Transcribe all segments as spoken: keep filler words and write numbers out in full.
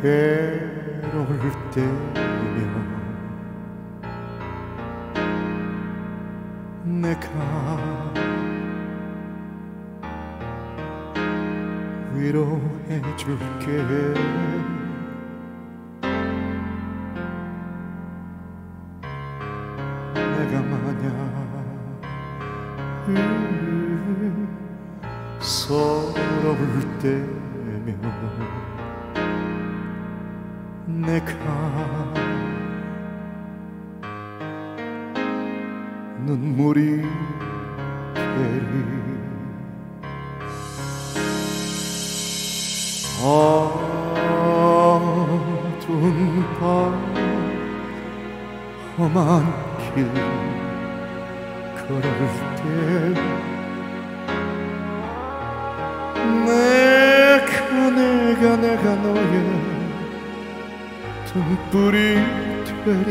괴로울 때면 내가 위로해 줄게. 내가 만약 서러울 때면 내가 눈물이 되리. 어두운 밤 험한 길 걸을 때 내가 내가 내가 너의 등불이 되리.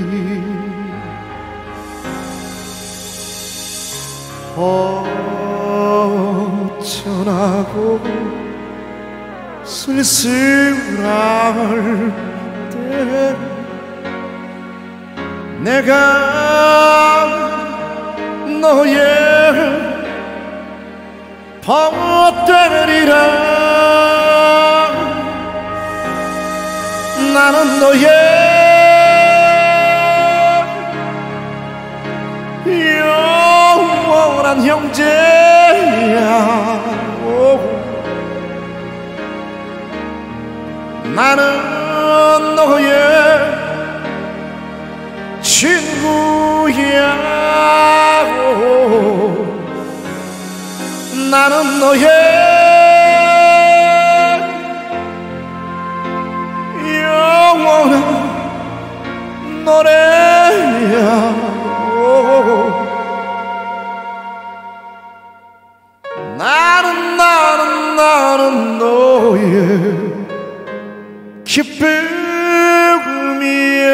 허전하고 쓸쓸할 때 내가 너의 pomo되리라. 나는 너의 영원한 형제야. 오. 나는 너의 친구야. 오. 나는 너의 영원한 노래야. 오. 나는 나는 나는 너의 기쁨이야.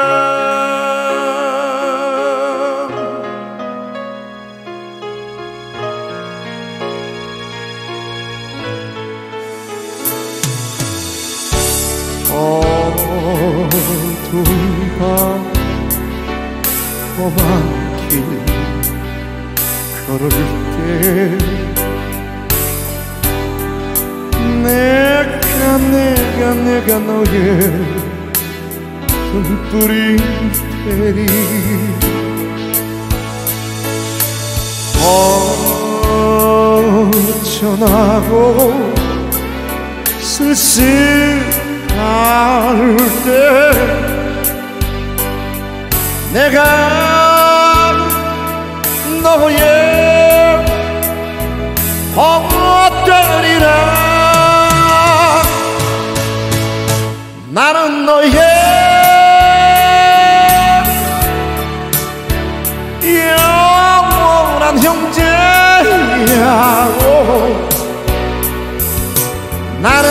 어두운 밤 험한 길 걸을 때 내가 내가 내가 너의 등불이 되리. 허전하고 쓸쓸할 때 내가 너의 pomo되리라. 나는 너의 영원한 형제야. 오. 나는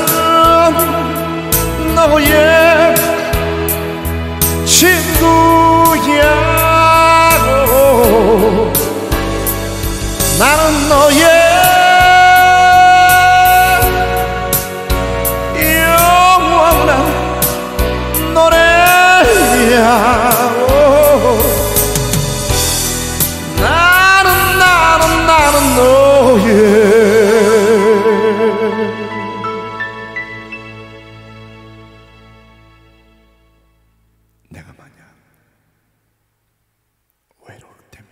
너의 친구야. 오. 나는 너의 영원한 노래야. 오. 나는 나는 나는 너의 내가 만약 외로울 때면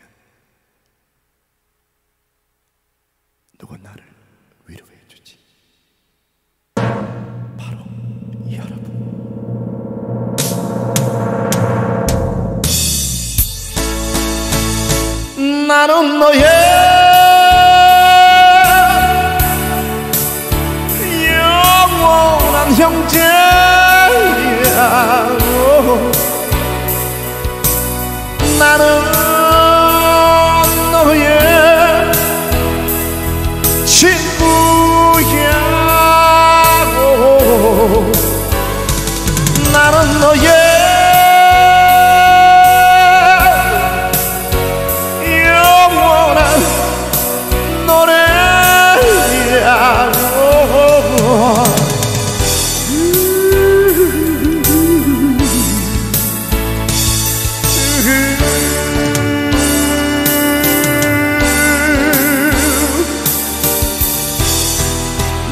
누가 나를 위로해 주지? 바로 여러분. 나는 너의 영원한 형제야. 나는 너의 친구야. 나는 너의 영원한 노래야.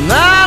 나는